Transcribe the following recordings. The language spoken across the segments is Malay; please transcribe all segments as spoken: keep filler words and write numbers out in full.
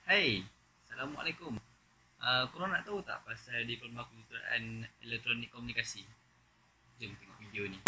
Hai, Assalamualaikum. Uh, korang nak tahu tak pasal Diploma Kejuruteraan Elektronik Komunikasi? Jom tengok video ni.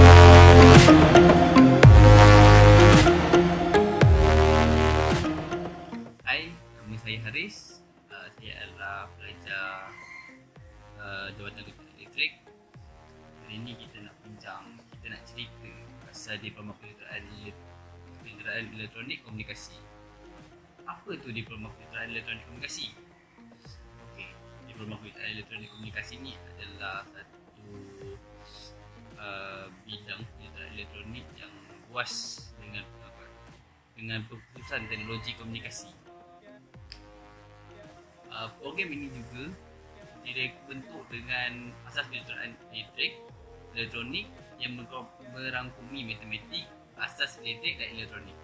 Hai, nama saya Haris. Uh, saya adalah pelajar uh, Jawatan Kejuruteraan Elektrik. Hari ni kita nak bincang, kita nak cerita pasal Diploma Kejuruteraan Kejuruteraan Elektronik Komunikasi. Apa tu Diploma Kejuruteraan Elektronik Komunikasi? Okey, Diploma Kejuruteraan Elektronik Komunikasi ni adalah satu uh, bidang kejuruteraan elektronik yang luas dengan apa, dengan perkhususan teknologi komunikasi. Uh, program ini juga dibentuk dengan asas kejuruteraan elektrik, elektronik yang merangkumi matematik, asas elektrik dan elektronik.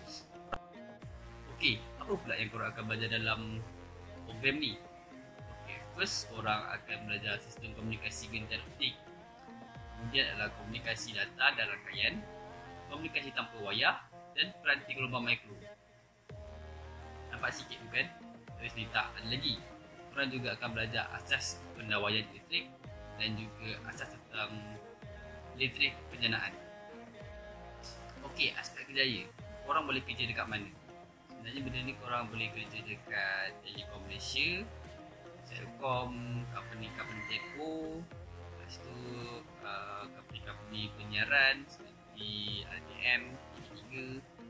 Okey, apa pula yang korang akan belajar dalam program ni? Okey, first korang akan belajar sistem komunikasi gentar optik. Kemudian adalah komunikasi data dan rangkaian, komunikasi tanpa wayar dan peranti gelombang mikro. Nampak sikit tu kan? Terus ni tak ada lagi. Korang juga akan belajar asas pendawaian elektrik dan juga asas tentang elektrik penjanaan. Okey, aspek kerjaya. Korang boleh kerja dekat mana? Sebenarnya benda ni korang boleh kerja dekat Telekom Malaysia, Celcom, company-company telco, lepas tu uh, company-company penyiaran seperti R T M, T V tiga.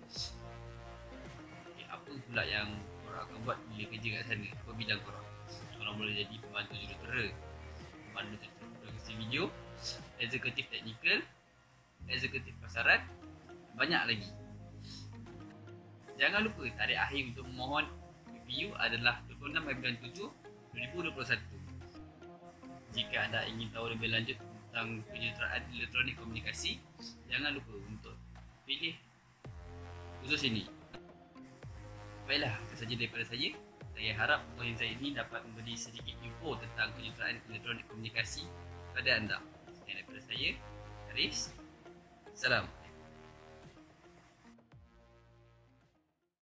Okay, apa pula yang korang akan buat bila kerja kat sana? Apa bidang korang? Korang boleh jadi pembantu jurutera, pemandu produksi video, eksekutif teknikal, eksekutif pasaran, banyak lagi. Jangan lupa tarikh akhir untuk memohon review adalah dua puluh enam bulan tujuh dua ribu dua puluh satu. Jika anda ingin tahu lebih lanjut tentang kejuruteraan elektronik komunikasi, jangan lupa untuk pilih khusus ini. Baiklah, itu saja daripada saya. Saya harap poin saya ini dapat memberi sedikit info tentang kejuruteraan elektronik komunikasi kepada anda. Sekian daripada saya, Haris. Salam.